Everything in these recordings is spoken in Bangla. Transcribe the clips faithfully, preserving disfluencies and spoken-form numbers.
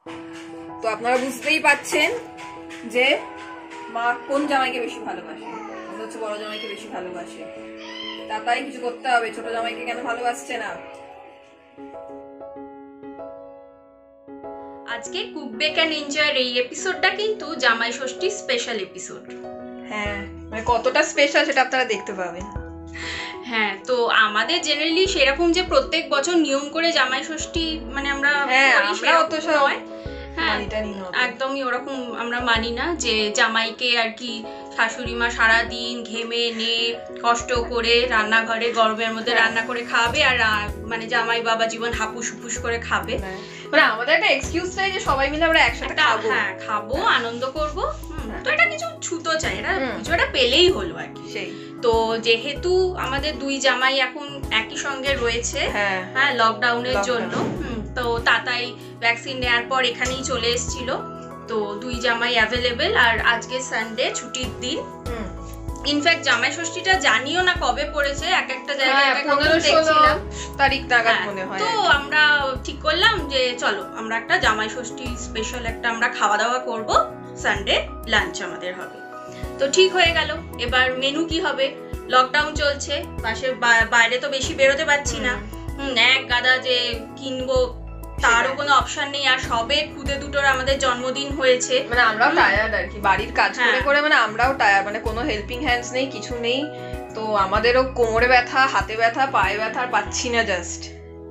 তো আপনারা বুঝতেই পাচ্ছেন যে মা কোন জামাইকে বেশি ভালোবাসে। মনে হচ্ছে বড় জামাইকে বেশি ভালোবাসে। তাই কিছু করতে হবে, ছোট জামাইকে কেন ভালোবাসছে না। আজকে কুক বেক এন্ড এনজয়ের এই এপিসোডটা কিন্তু জামাই ষষ্ঠী স্পেশাল এপিসোড। হ্যাঁ, মানে কতটা স্পেশাল সেটা আপনারা দেখতে পাবেন। হ্যাঁ, তো আমাদের জেনারেলি সেরকম যে প্রত্যেক বছর নিয়ম করে জামাই ষষ্ঠী মানে আমরা আমরা অত নয়, হ্যাঁ একদমই ওরকম আমরা মানি না যে জামাইকে আর কি শাশুড়ি মা সারাদিন ঘেমে নে কষ্ট করে রান্নাঘরে গরমের মধ্যে রান্না করে খাবে আর মানে জামাই বাবা জীবন হাপুস হুপুস করে খাবে। মানে আমাদের একটা এক্সকিউজ চাই যে সবাই মিলে আমরা একসাথে খাবো, হ্যাঁ খাবো, আনন্দ করবো। তো এটা কিছু ছুতো চাই, এটা কিছু একটা পেলেই হলো আর কি। সেই তো যেহেতু আমাদের দুই জামাই এখন একই সঙ্গে রয়েছে হ্যাঁ লকডাউনের জন্য, তো তাতাই ভ্যাকসিন নেওয়ার পর এখানেই চলে এসেছিল, তো দুই জামাই অ্যাভেলেবেল। আর আজকে সানডে ছুটির দিন, ইনফ্যাক্ট জামাই ষষ্ঠীটা জানিও না কবে পড়েছে, এক একটা জায়গায় দেখছিলাম তারিখ নাগাদ মনে হয়। তো আমরা ঠিক করলাম যে চলো আমরা একটা জামাই ষষ্ঠী স্পেশাল একটা আমরা খাওয়া দাওয়া করব, সানডে লাঞ্চ আমাদের হবে। তো ঠিক হয়ে গেল। এবার মেনু কি হবে, লকডাউন চলছে, পাশে বাইরে তো বেশি বেরোতে পারছি না, হুম এক গাদা যে কিনবো তারও কোনো অপশন নেই। আর সবে খুদে দুটোর আমাদের জন্মদিন হয়েছে, মানে আমরাও টায়ার্ড আর কি বাড়ির কাজ করে করে, মানে আমরাও টায়ার্ড, মানে কোনো হেল্পিং হ্যান্ডস নেই, কিছু নেই। তো আমাদেরও কোমরে ব্যথা, হাতে ব্যথা, পায়ে ব্যথা, আর পাচ্ছি না জাস্ট।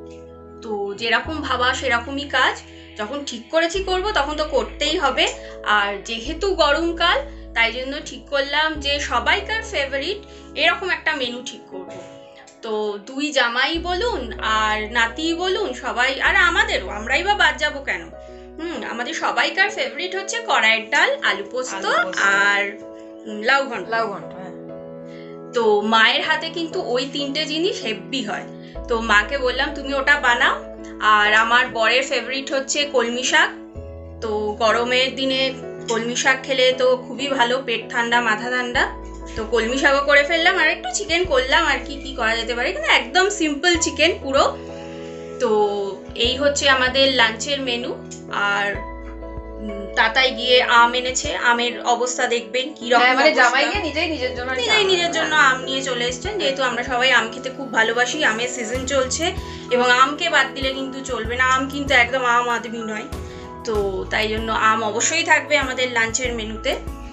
তো যেরকম ভাবা সেরকমই কাজ, যখন ঠিক করেছি করব তখন তো করতেই হবে। আর যেহেতু গরমকাল তাই জন্য ঠিক করলাম যে সবাইকার ফেভারিট এরকম একটা মেনু ঠিক করব। তো দুই জামাই বলুন আর নাতি বলুন সবাই, আর আমাদেরও, আমরাই বা বাদ যাবো কেন, হুম আমাদের সবাইকার ফেভারিট হচ্ছে কড়াইয়ের ডাল, আলু পোস্ত আর লাউ ঘন্ট। লাউ ঘন্ট তো মায়ের হাতে কিন্তু ওই তিনটে জিনিস হেভি হয়, তো মাকে বললাম তুমি ওটা বানাও। আর আমার বরের ফেভারিট হচ্ছে কলমি শাক, তো গরমের দিনে কলমি শাক খেলে তো খুবই ভালো, পেট ঠান্ডা মাথা ঠান্ডা। তো কলমি শাকও করে ফেললাম, আর একটু চিকেন করলাম আর কি কি করা যেতে পারে, কিন্তু একদম সিম্পল চিকেন পুরো। তো এই হচ্ছে আমাদের লাঞ্চের মেনু। আর তাতাই গিয়ে আম এনেছে, আমের অবস্থা দেখবেন কি রকম, মানে জামাই গিয়ে নিজেই নিজের জন্য নিজেই নিজের জন্য আম নিয়ে চলে এসেছেন, যেহেতু আমরা সবাই আম খেতে খুব ভালোবাসি, আমের সিজন চলছে এবং আমকে বাদ দিলে কিন্তু চলবে না, আম কিন্তু একদম আম আদমি নয়। তো তাই জন্য আম অবশ্যই থাকবে আমাদের লাঞ্চের মেনুতে।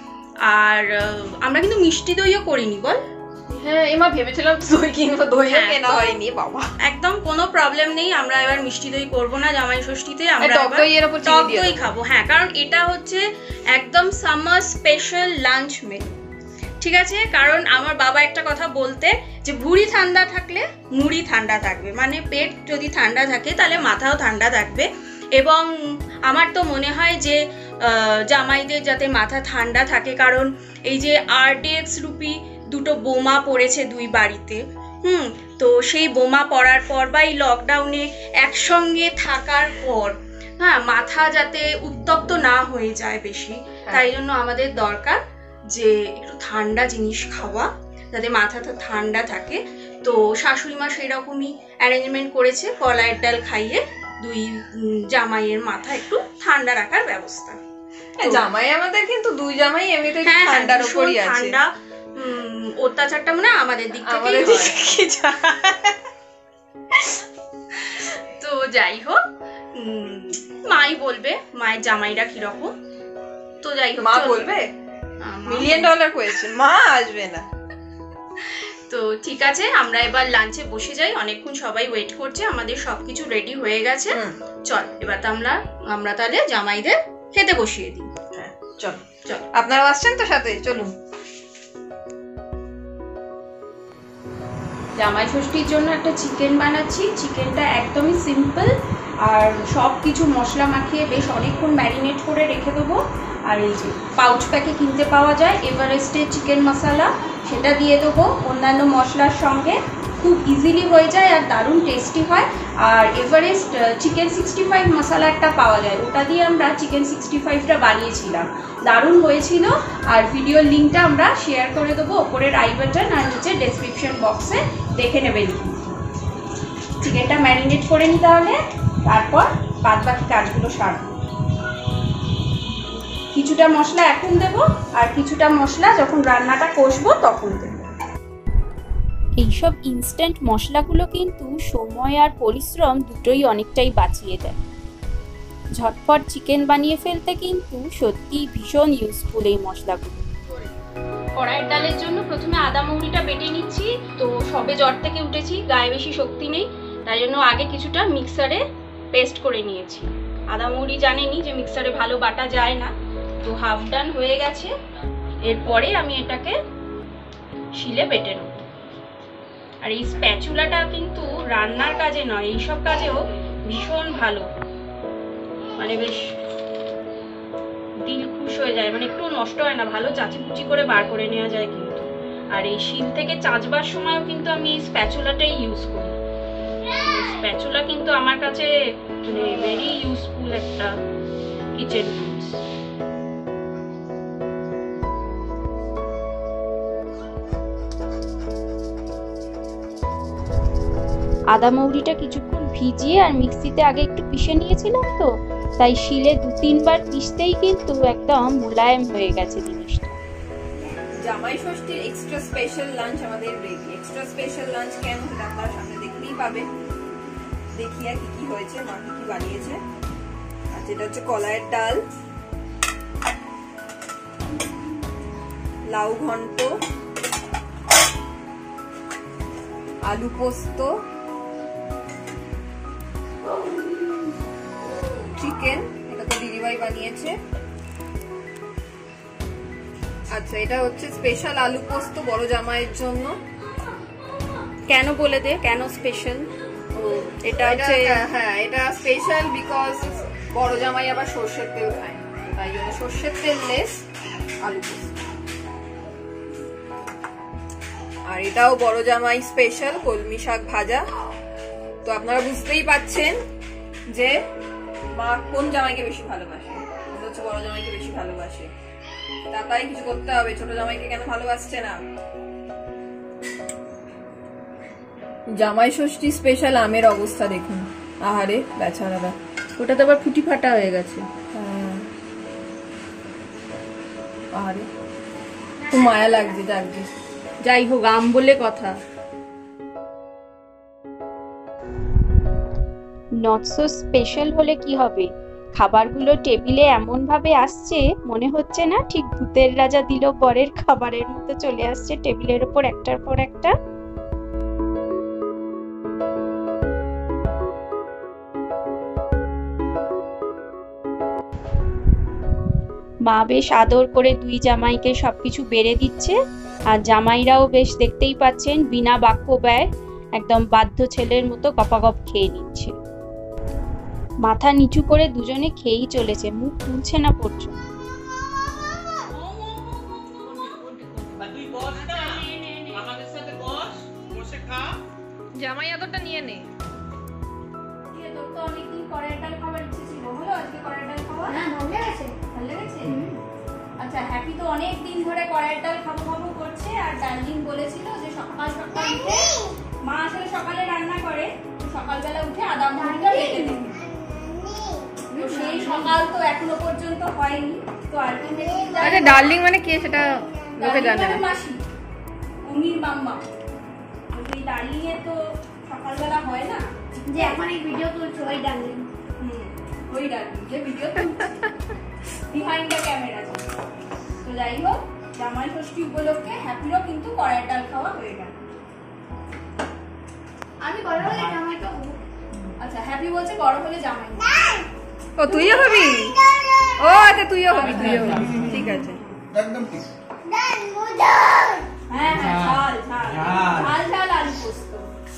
আর আমরা কিন্তু মিষ্টি দইও করিনি বল। হ্যাঁ এমা ভেবেছিলাম দই কিনবো, দইও কেনা হয়নি বাবা। একদম কোনো প্রবলেম নেই, আমরা এবার মিষ্টি দই করবো না জামাই ষষ্ঠীতে, আমরা টক দইয়ের উপর টক দই খাবো। হ্যাঁ কারণ এটা হচ্ছে একদম সামার স্পেশাল লাঞ্চ মেনু, ঠিক আছে? কারণ আমার বাবা একটা কথা বলতে যে ভুঁড়ি ঠান্ডা থাকলে মুড়ি ঠান্ডা থাকবে, মানে পেট যদি ঠান্ডা থাকে তাহলে মাথাও ঠান্ডা থাকবে। এবং আমার তো মনে হয় যে জামাইদের যাতে মাথা ঠান্ডা থাকে, কারণ এই যে আরডিএক্স রুপি দুটো বোমা পড়েছে দুই বাড়িতে, হুম তো সেই বোমা পড়ার পর বা এই লকডাউনে একসঙ্গে থাকার পর হ্যাঁ মাথা যাতে উত্তপ্ত না হয়ে যায় বেশি, তাই জন্য আমাদের দরকার যে একটু ঠান্ডা জিনিস খাওয়া, যাতে মাথাটা ঠান্ডা থাকে। তো শাশুড়ি মা সেই রকমই অ্যারেঞ্জমেন্ট করেছে, কলাইয়ের ডাল খাইয়ে দুই জামাইয়ের মাথা একটু ঠান্ডা রাখার ব্যবস্থা। জামাই আমাদের কিন্তু দুই জামাই এমনিতে ঠান্ডার উপরই আছে, ঠান্ডা অত্যাচারটা মানে আমাদের দিক থেকে। তো যাই হোক মাই বলবে মায়ের জামাইরা কিরকম, তো যাই হোক মা বলবে মিলিয়ন ডলার কোয়েশ্চেন, মা আসবে না। তো ঠিক আছে আমরা এবার লাঞ্চে বসে যাই, অনেকক্ষণ সবাই ওয়েট করছে, আমাদের সবকিছু রেডি হয়ে গেছে, চল এবার তো আমরা আমরা তাহলে জামাইদের খেতে বসিয়ে দিই। হ্যাঁ চল চল, আপনারা আসছেন তো সাথে, চলুন। জামাই ষষ্ঠীর জন্য একটা চিকেন বানাচ্ছি, চিকেনটা একদমই সিম্পল, আর সব কিছু মশলা মাখিয়ে বেশ অনেকক্ষণ ম্যারিনেট করে রেখে দেবো। আর এই যে পাউচ প্যাকে কিনতে পাওয়া যায় এভারেস্টের চিকেন মশলা, সেটা দিয়ে দেবো অন্যান্য মশলার সঙ্গে, খুব ইজিলি হয়ে যায় আর দারুণ টেস্টি হয়। আর এভারেস্ট চিকেন সিক্সটি ফাইভ মশলা একটা পাওয়া যায়, ওটা দিয়ে আমরা চিকেন সিক্সটি ফাইভটা বানিয়েছিলাম, দারুণ হয়েছিল। আর ভিডিওর লিঙ্কটা আমরা শেয়ার করে দেবো ওপরের আই বাটন আর নিচে ডেসক্রিপশন বক্সে, দেখে নেবেন। চিকেনটা ম্যারিনেট করে নিতে হবে, তারপর বাদ বাকি কাজগুলো সারবো। কিছুটা মশলা এখন দেব আর কিছুটা মশলা যখন রান্নাটা কষবো তখন দেব। এইসব ইনস্ট্যান্ট মশলাগুলো কিন্তু সময় আর পরিশ্রম দুটোই অনেকটাই বাঁচিয়ে দেয়। ঝটপট চিকেন বানিয়ে ফেলতে কিন্তু সত্যিই ভীষণ ইউজফুল এই মশলাগুলো। কড়াইয়ের ডালের জন্য প্রথমে আদা মৌরিটা বেটে নিচ্ছি। তো সবে জ্বর থেকে উঠেছি, গায়ে বেশি শক্তি নেই, তাই জন্য আগে কিছুটা মিক্সারে পেস্ট করে নিয়েছি। আদা মৌরি জানেনি যে মিক্সারে ভালো বাটা যায় না, তো হাফ ডান হয়ে গেছে। এরপরে আমি এটাকে শিলে বেটে নেব। আর এই স্প্যাচুলাটা কিন্তু রান্নার কাজে নয়, এইসব কাজেও ভীষণ ভালো, মানে বেশ দিল খুশ হয়ে যায়, মানে একটু নষ্ট হয় না, ভালো চাচি কুচি করে বার করে নেওয়া যায় কিন্তু। আর এই শিল থেকে চাচবার সময়ও কিন্তু আমি এই স্প্যাচুলাটাই ইউজ করি। স্প্যাচুলা কিন্তু আমার কাছে মানে ভেরি ইউজফুল একটা কিচেন টুলস। আদা মৌরিটা কিছুক্ষণ ভিজিয়ে আর মিক্সিতে আগে একটু পিষে নিয়েছিলাম, তো তাই শিলে দু তিনবার পিষতেই কিন্তু একদম মোলায়েম হয়ে গেছে জিনিসটা। জামাই ষষ্ঠীর এক্সট্রা স্পেশাল লাঞ্চ আমাদের রেডি। এক্সট্রা স্পেশাল লাঞ্চ কেন সেটা আপনারা সামনে দেখতেই পাবেন। দেখি আর কি কি হয়েছে, মা কি কি বানিয়েছে। আর যেটা হচ্ছে কলাইয়ের ডাল, লাউ ঘন্ট, আলু পোস্ত, চিকেন, এটা তো দিদিভাই বানিয়েছে। আচ্ছা, এটা হচ্ছে স্পেশাল আলু পোস্ত বড় জামাইয়ের জন্য। কেন বলে দে, কেন স্পেশাল? এটা হচ্ছে, হ্যাঁ এটা স্পেশাল বিকজ বড় জামাই আবার সর্ষের তেল খায়, তাই জন্য সর্ষের তেল লেস আলু পোস্ত। আর এটাও বড় জামাই স্পেশাল কলমি শাক ভাজা। তো আপনারা বুঝতেই পাচ্ছেন যে মা কোন জামাইকে বেশি ভালোবাসে। হচ্ছে বড় জামাইকে বেশি ভালোবাসে, তাই কিছু করতে হবে। ছোট জামাইকে কেন ভালোবাসছে না? জামাই ষষ্ঠী স্পেশাল আমের অবস্থা দেখুন। আহারে বেচারারা, ওটাতে আবার ফুটি ফাটা হয়ে গেছে। আহারে খুব মায়া লাগছে। যাকগে, যাই হোক, আম বলে কথা। নট সো স্পেশাল হলে কি হবে, খাবারগুলো টেবিলে এমন ভাবে আসছে মনে হচ্ছে না ঠিক ভূতের রাজা দিল বরের খাবারের মতো চলে আসছে টেবিলের উপর একটার পর একটা। মা বেশ আদর করে দুই জামাইকে সবকিছু বেড়ে দিচ্ছে, আর জামাইরাও বেশ দেখতেই পাচ্ছেন বিনা বাক্য ব্যয় একদম বাধ্য ছেলের মতো গপাগপ খেয়ে নিচ্ছে। মাথা নিচু করে দুজনে খেয়েই চলেছে, মুখ তুলছে না পর্যন্ত। জামাই আদরটা নিয়ে নে। তোর তো অনেকদিন কড়াইয়ের ডাল খাবার ইচ্ছে ছিল, হলো আজকে কড়াইয়ের ডাল খাওয়া? হ্যাঁ, ভালো লেগেছে। ভালো লেগেছে? আচ্ছা, হ্যাপি তো অনেক দিন ধরে কড়াইয়ের ডাল খাবো খাবো করছে, আর ডার্লিং বলেছিল যে সকাল সকাল উঠে, মা আসলে সকালে রান্না করে, সকালবেলা উঠে আদা মরিচটা বেটে দেবে। তো সেই সকাল তো এখনো পর্যন্ত হয়নি। তো আলটিমেটলি আচ্ছা, ডার্লিং মানে কে সেটা লোকে জানে না। মাসি উমির মাম্মা, এই ডার্লিং এর তো সকালবেলা হয় না, যে এখন এই ভিডিও তুলছো ওই ডার্লিং। হুম, ওই ডার্লিং যে ভিডিও তুলছে বিহাইন্ড দ্য ক্যামেরা। তো যাই হোক, জামাই ষষ্ঠী উপলক্ষে হ্যাপিরও কিন্তু কড়াইয়ের ডাল খাওয়া হয়ে গেল। আমি বড় হলে জামাই তো, আচ্ছা হ্যাপি বলছে বড় হলে জামাই। ও তুইও হবি? ও আচ্ছা, তুইও হবি, তুইও হবি, ঠিক আছে, একদম ঠিক। হ্যাঁ হ্যাঁ, ঝাল ঝাল ঝাল ঝাল আলু পোস্ত,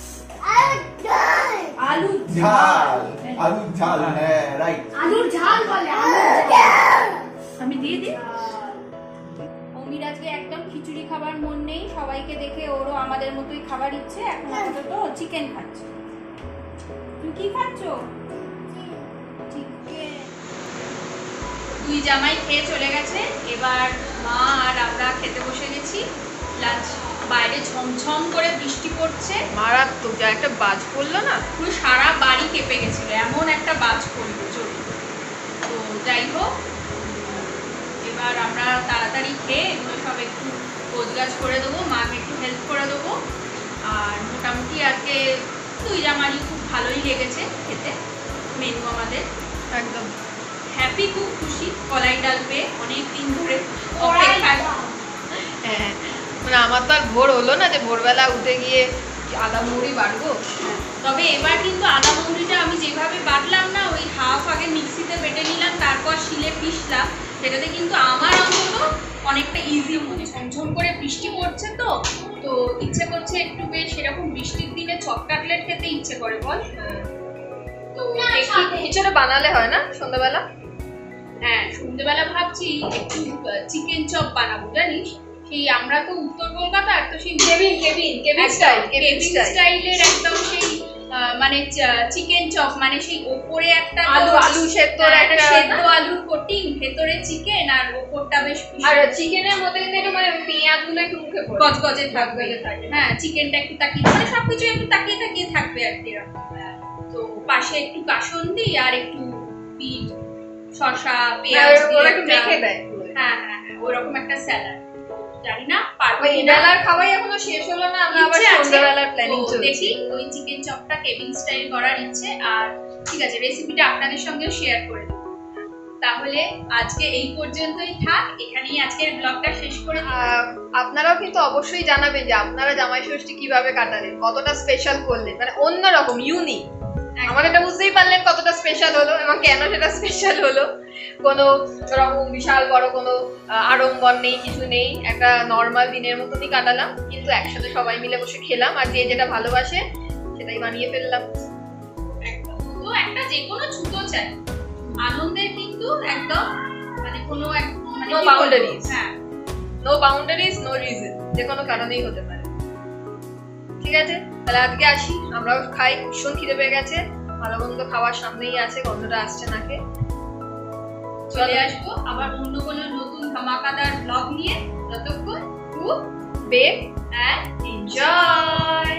আলু ঝাল, আলু ঝাল, হ্যাঁ রাইট। আলুর ঝাল বলে, আমি দিয়ে দিই। অমির আজকে একদম খিচুড়ি খাবার মন নেই, সবাইকে দেখে ওরও আমাদের মতোই খাবার ইচ্ছে। এখন আপাতত চিকেন খাচ্ছে। তুই কি খাচ্ছ? দুই জামাই খেয়ে চলে গেছে, এবার মা আর আমরা খেতে বসে গেছি লাঞ্চ। বাইরে ঝমঝম করে বৃষ্টি পড়ছে, মারাত্মক। যা একটা বাজ পড়লো না, পুরো সারা বাড়ি কেঁপে গেছিল, এমন একটা বাজ পড়লো চলে। তো যাই হোক, এবার আমরা তাড়াতাড়ি খেয়ে এগুলো সব একটু গোছগাছ করে দেবো, মাকে একটু হেল্প করে দেবো। আর মোটামুটি আজকে দুই জামারই খুব ভালোই লেগেছে খেতে, মেনু আমাদের একদম হ্যাপি, খুব খুশি কলাই ডাল পেয়ে অনেক দিন ধরে অপেক্ষায়। হ্যাঁ মানে আমার তো আর ভোর হলো না যে ভোরবেলা উঠে গিয়ে আদা মুড়ি বাড়বো। তবে এবার কিন্তু আদা মৌরিটা আমি যেভাবে বাটলাম না, ওই হাফ আগে মিক্সিতে বেটে নিলাম, তারপর শিলে পিষলাম, সেটাতে কিন্তু আমার অন্তত অনেকটা ইজি মনে। ঝমঝম করে বৃষ্টি পড়ছে তো তো ইচ্ছে করছে একটু বেশ এরকম বৃষ্টির দিনে চপ কাটলেট খেতে ইচ্ছে করে বল। তো দেখি কিছুটা বানালে হয় না সন্ধ্যাবেলা। হ্যাঁ সন্ধ্যেবেলা ভাবছি একটু চিকেন চপ বানাবো, জানিস সেই আমরা তো উত্তর কলকাতার, তো সেই cabin cabin cabin style cabin স্টাইলের একদম সেই মানে চিকেন চপ, মানে সেই ওপরে একটা আলু আলু সেদ্ধ একটা সেদ্ধ আলুর কোটিং, ভেতরে চিকেন আর ওপরটা বেশ, আর চিকেনের মধ্যে কিন্তু একটু মানে পেঁয়াজ গুলো একটু মুখে পড়ে গজগজে থাকবে। হ্যাঁ চিকেনটা একটু তাকিয়ে, মানে সবকিছু একটু তাকিয়ে তাকিয়ে থাকবে আর কি। তো পাশে একটু কাসুন্দি আর একটু বিট, শসা, পেঁয়াজ মেখে দেয়। হ্যাঁ হ্যাঁ হ্যাঁ ওরকম একটা স্যালাড। জানি না পারবো ওই বেলার খাওয়াই এখনো শেষ হলো না, আমরা আবার সন্ধ্যাবেলার প্ল্যানিং চলছে। দেখি ওই চিকেন চপটা কেবিন স্টাইল করার ইচ্ছে। আর ঠিক আছে, রেসিপিটা আপনাদের সঙ্গেও শেয়ার করে দেব। তাহলে আজকে এই পর্যন্তই থাক, এখানেই আজকের ব্লগটা শেষ করে দিই। আপনারাও কিন্তু অবশ্যই জানাবেন যে আপনারা জামাই ষষ্ঠী কিভাবে কাটালেন, কতটা স্পেশাল করলেন, মানে অন্যরকম ইউনিক। আমার এটা বুঝতেই পারলেন কতটা স্পেশাল হলো এবং কেন সেটা স্পেশাল হলো। কোনো রকম বিশাল বড় কোনো আড়ম্বর নেই, কিছু নেই, একটা নর্মাল দিনের মতনই কাটালাম, কিন্তু একসাথে সবাই মিলে বসে খেলাম আর যে যেটা ভালোবাসে সেটাই বানিয়ে ফেললাম। তো একটা যে কোনো ছুতো চাই, আনন্দের কিন্তু একদম মানে কোনো মানে নো বাউন্ডারিজ। হ্যাঁ নো বাউন্ডারিজ নো রিজন, যে কোনো কারণেই হতে পারে। ঠিক আছে তাহলে আজকে আসি, আমরাও খাই, ভীষণ খিদে পেয়ে গেছে, ভালো মন্দ খাওয়ার সামনেই আছে, গন্ধটা আসছে নাকে। চলে আসবো আবার অন্য কোনো নতুন ধামাকাদার ব্লগ নিয়ে। ততক্ষণ খুব বেক অ্যান্ড এনজয়।